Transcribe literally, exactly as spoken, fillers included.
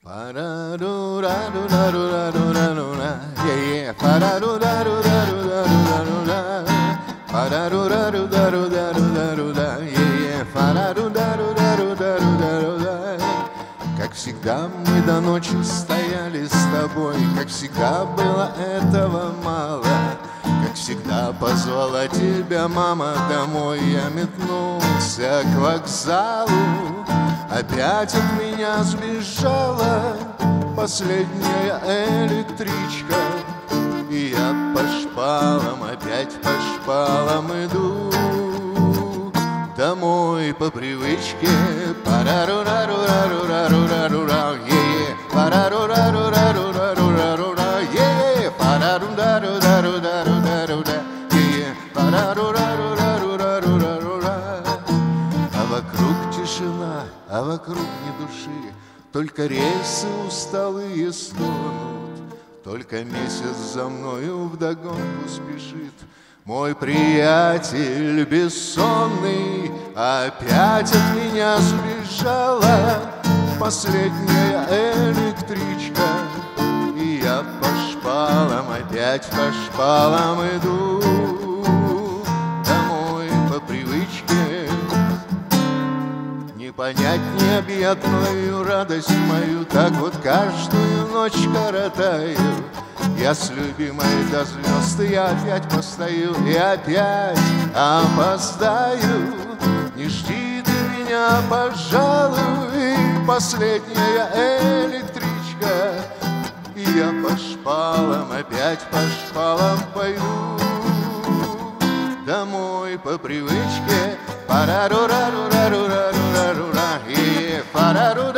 Как всегда мы до ночи стояли с тобой, как всегда было этого мало. Как всегда позвала тебя мама домой, я метнулся к вокзалу. Опять от меня сбежала последняя электричка, и я по шпалам, опять по шпалам иду домой по привычке. Парарурарурарурарурарурар, е-е, парарурарурарурарурарурар, е-е, парарурарурарурарурарурар, е-е, парарурарурарурарурар. А вокруг тишина, а вокруг ни души, только рельсы усталые стонут, только месяц за мною вдогонку спешит мой приятель бессонный. Опять от меня сбежала последняя электричка, и я по шпалам, опять по шпалам иду домой по привычке. Не понять необъятную радость мою, так вот каждую ночь коротаю. Я с любимой до звезд, и я опять постою, и опять опоздаю. Не жди ты меня, пожалуй, последняя электричка, и я по шпалам, опять по шпалам пойду домой по привычке. Парарурарурарурарурарурар, и парарурарурарурарурар.